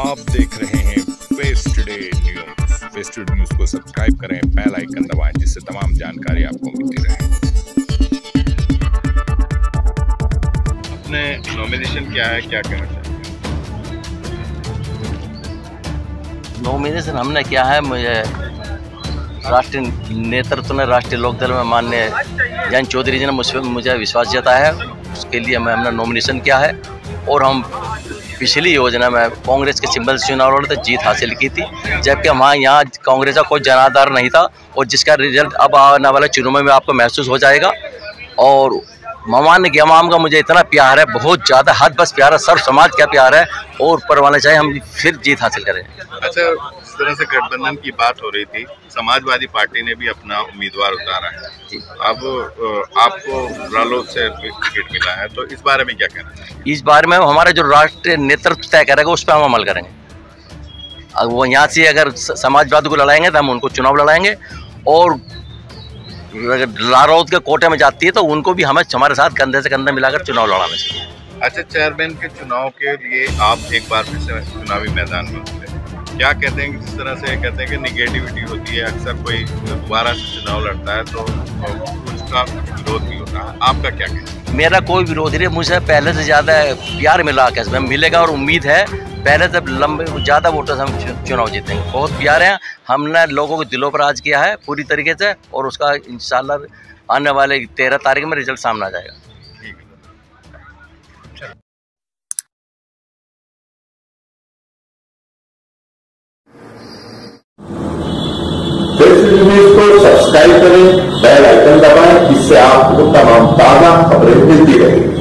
आप देख रहे हैं Face Today News. Face Today News को सब्सक्राइब करें, बेल आइकन दबाएं, जिससे तमाम जानकारी आपको मिलती रहे। अपने नॉमिनेशन क्या है, क्या कहना चाहिए? नॉमिनेशन हमने किया है, मुझे राष्ट्रीय नेतृत्व ने, राष्ट्रीय लोकदल में माननीय जयंत चौधरी जी ने मुझे विश्वास जताया है, उसके लिए हमने नॉमिनेशन किया है। और हम पिछली योजना में कांग्रेस के सिंबल से चुनाव लड़े तो जीत हासिल की थी, जबकि हमारे यहाँ कांग्रेस का कोई जनाधार नहीं था, और जिसका रिजल्ट अब आने वाले चुनाव में आपको महसूस हो जाएगा। और ममान के अमाम का मुझे इतना प्यार है, बहुत ज़्यादा, हद बस प्यार है, सर्व समाज का प्यार है, और ऊपर वाले चाहे हम फिर जीत हासिल करें। अच्छा, इस तरह से गठबंधन की बात हो रही थी, समाजवादी पार्टी ने भी अपना उम्मीदवार उतारा है, अब आपको रालोद से टिकट मिला है, तो इस बारे में क्या कहना है? इस बारे में हमारा जो राष्ट्रीय नेतृत्व तय करेगा उस पर हम अमल करेंगे। अब वो यहाँ से अगर समाजवादी को लड़ाएंगे तो हम उनको चुनाव लड़ाएंगे, और रालोद के कोटे में जाती है तो उनको भी हमें हमारे साथ कंधे से कंधा मिलाकर चुनाव लड़ाना चाहिए। अच्छा, चेयरमैन के चुनाव के लिए आप एक बार फिर से चुनावी मैदान में उतरे, क्या कहते हैं? जिस तरह से कहते हैं कि निगेटिविटी होती है, अक्सर कोई दोबारा से चुनाव लड़ता है तो उसका विरोध भी होता है, आपका क्या कहना है? मेरा कोई विरोध नहीं, मुझे पहले से ज़्यादा प्यार मिला कैसे मिलेगा, और उम्मीद है पहले से लंबे ज़्यादा वोटों से हम चुनाव जीतेंगे। बहुत प्यार है, हमने लोगों को दिलों पर राज किया है पूरी तरीके से, और उसका इंशाल्लाह आने वाले 13 तारीख में रिजल्ट सामने आ जाएगा। फेस टुडे न्यूज को सब्सक्राइब करें, बेल आइकन दबाएं, जिससे आपको तमाम ताज़ा खबरें मिलती रहेंगी।